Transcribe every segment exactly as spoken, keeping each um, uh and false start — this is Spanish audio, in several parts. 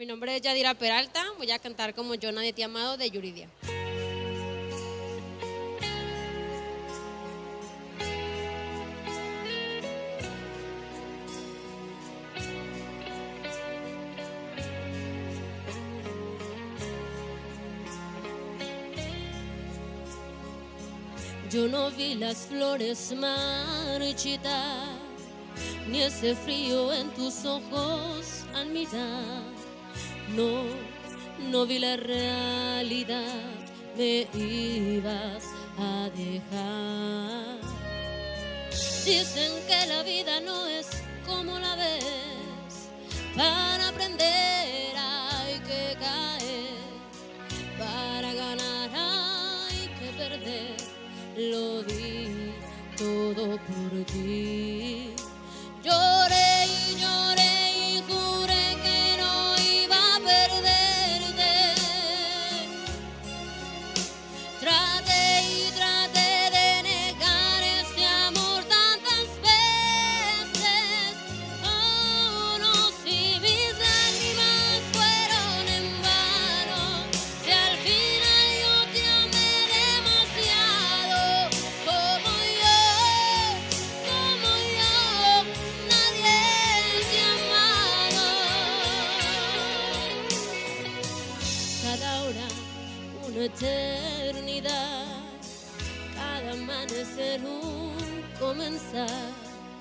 Mi nombre es Yadira Peralta, voy a cantar como Yo Nadie Te ha Amado de Yuridia. Yo no vi las flores marchitas, ni ese frío en tus ojos al mirar. No, no vi la realidad, me ibas a dejar. Dicen que la vida no es como la ves, para aprender hay que caer, para ganar hay que perder. Lo di todo por ti. Lloré y lloré y juré que no iba a perderte. Traté y traté de negar este amor tantas veces. Oh, no, si mis lágrimas fueron en vano, si al final yo te amé demasiado, como yo, como yo, nadie te ha amado. Cada hora una eternidad, cada amanecer un comenzar.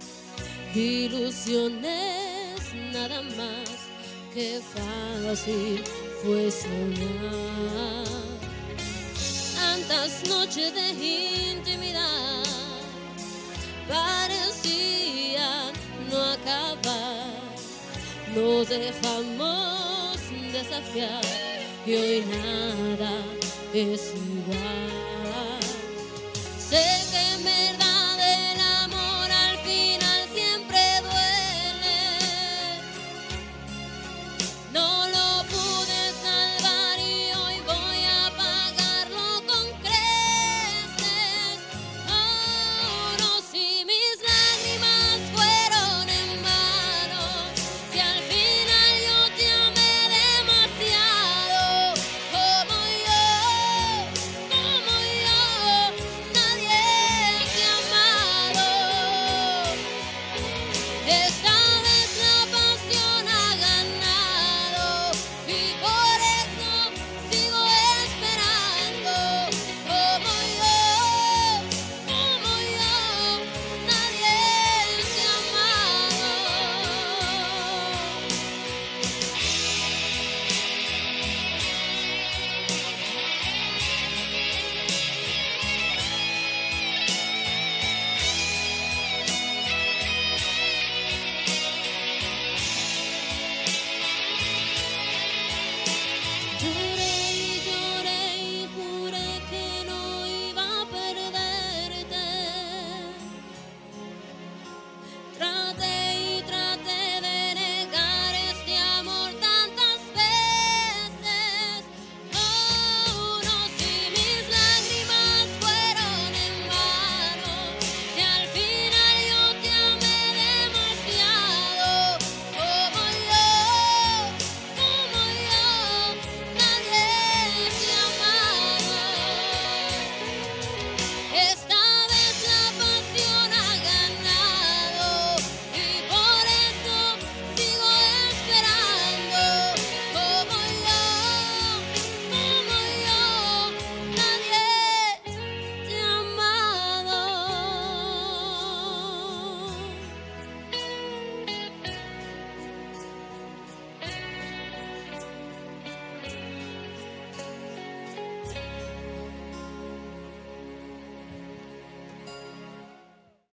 Ilusiones nada más, que fácil fue soñar. Tantas noches de intimidad parecían no acabar. Nos dejamos desafiar y hoy nada es igual. Se